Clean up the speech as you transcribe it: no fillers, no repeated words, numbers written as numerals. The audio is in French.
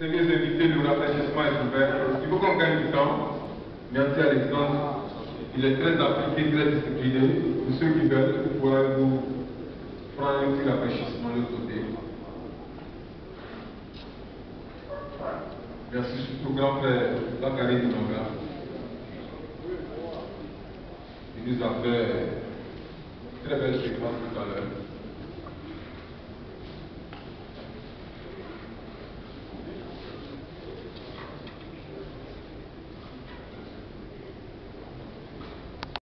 Seigneurs invités, le rafraîchissement est ouvert. Il faut qu'on gagne du temps. Merci à l'exemple. Il est très appliqué, très discipliné. Pour ceux qui veulent, vous pourrez vous prendre un petit rafraîchissement de l'autre côté. Merci surtout au grand frère Bakary Dinoga. Il nous a fait une très belle séquence tout à l'heure.